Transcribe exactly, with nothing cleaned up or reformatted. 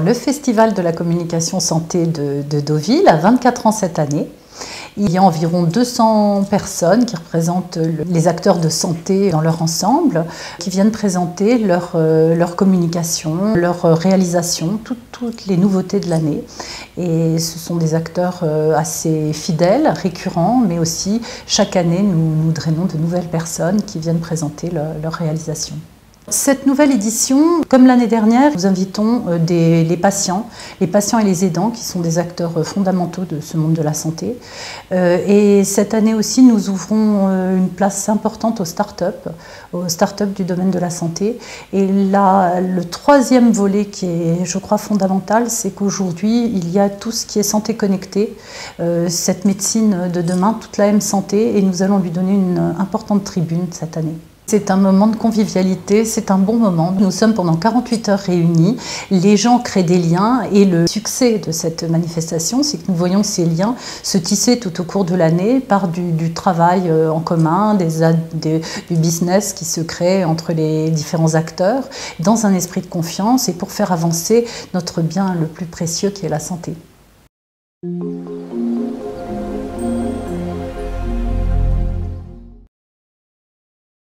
Le Festival de la communication santé de, de Deauville a vingt-quatre ans cette année. Il y a environ deux cents personnes qui représentent les acteurs de santé dans leur ensemble, qui viennent présenter leur, leur communication, leur réalisation, tout, toutes les nouveautés de l'année. Et ce sont des acteurs assez fidèles, récurrents, mais aussi chaque année nous, nous drainons de nouvelles personnes qui viennent présenter leur, leur réalisation. Cette nouvelle édition, comme l'année dernière, nous invitons des, les patients, les patients et les aidants qui sont des acteurs fondamentaux de ce monde de la santé. Et cette année aussi, nous ouvrons une place importante aux start-up, aux start-up du domaine de la santé. Et là, le troisième volet qui est, je crois, fondamental, c'est qu'aujourd'hui, il y a tout ce qui est santé connectée, cette médecine de demain, toute la M-santé, et nous allons lui donner une importante tribune cette année. C'est un moment de convivialité, c'est un bon moment. Nous sommes pendant quarante-huit heures réunis, les gens créent des liens et le succès de cette manifestation, c'est que nous voyons ces liens se tisser tout au cours de l'année par du, du travail en commun, des, des, du business qui se crée entre les différents acteurs, dans un esprit de confiance et pour faire avancer notre bien le plus précieux qui est la santé.